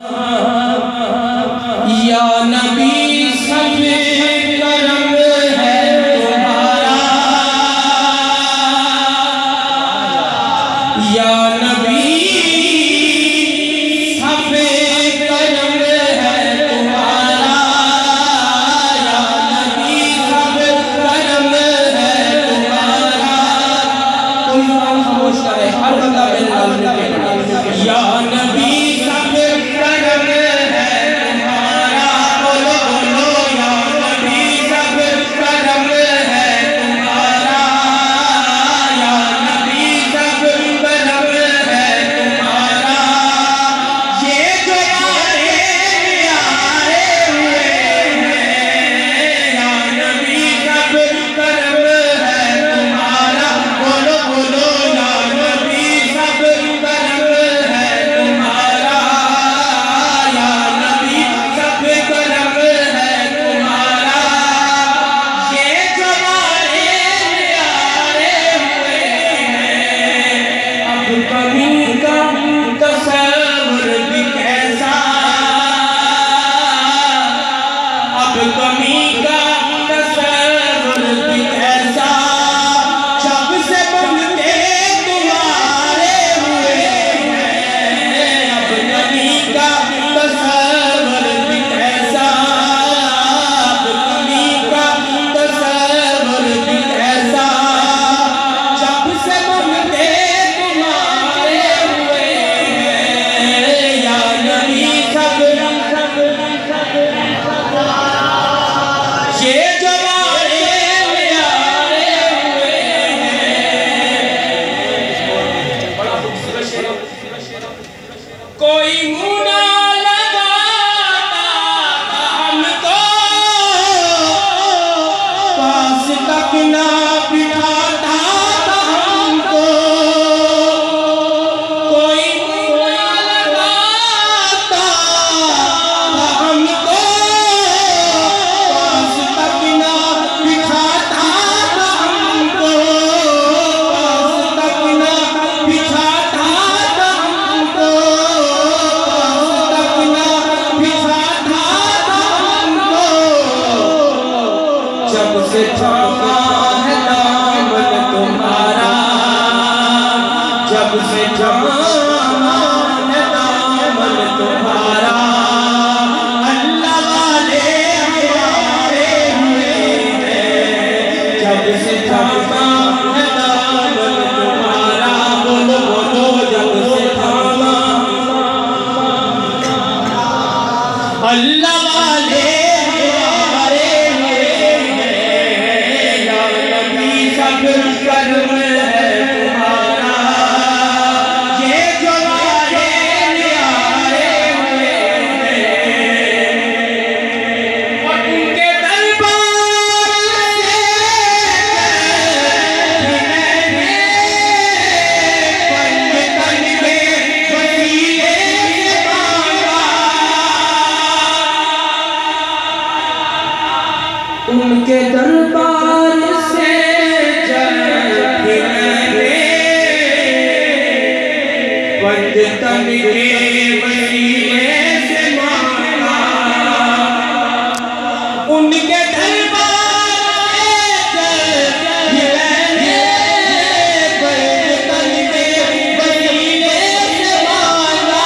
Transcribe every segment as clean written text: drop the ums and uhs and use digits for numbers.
या नबी सब करम है तुम्हारा, या नबी सब करम है तुम्हारा, या नबी सब करम है तुम्हारा। कोई खामोश करे, हर बंदा बिल्लाह के या नबी सब करम है तुम्हारा। बोलो बोलो या नबी सब करम है तुम्हारा, या नबी सब करम है तुम्हारा। ये जो प्यारे प्यारे हुए हैं, या नबी सब करम है तुम्हारा। बोलो बोलो या नबी सब करम है तुम्हारा, या नबी सब करम है तुम्हारा। ये जो प्यारे प्यारे हुए हैं, अब कमी का तसव्वुर भी कैसा, अब कमी का तसव्वुर भी कैसा। जब से बनते तुम्हारे हुए हैं, अब कमी का तसव्वुर भी कैसा, अब कमी का तसव्वुर भी कैसा। जब से बनते तुम्हारे हुए हैं, या नबी सब ये जवारे प्यारे हुए हैं। बड़ा खूबसूरत शेर। कोई मुँह ना लगाता हमको, पास तक ना बिठाता हमको। कोई मुँह ना लगाता हमको, पास तक ना बिठाता हमको, पास तक ना बिठाता हमको, पास तक ना बिठाता हमको। जब से थामा है दामन तुम्हारा, जब से थामा है दामन तुम्हारा। अल्लाह वाले हमारे हुए हैं, जब से थामा है दामन तुम्हारा। बोलो बोलो जब से थामा अल्लाह वाले हमारे हुए हैं, या नबी सब करम है तुम्हारा। ये जो प्यारे प्यारे हुए हैं, और उनके दरबार से मैंने पंजतन के वसीले से मांगा। उनके दरबार से जब भी मैंने पंजतन के वसीले से मांगा। उनके दरबार से जब भी मैंने पंजतन के वसीले से मांगा।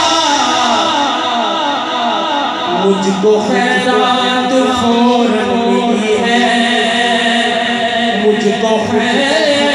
मुझको खैरात फौरन मिली है, मुझको खैरात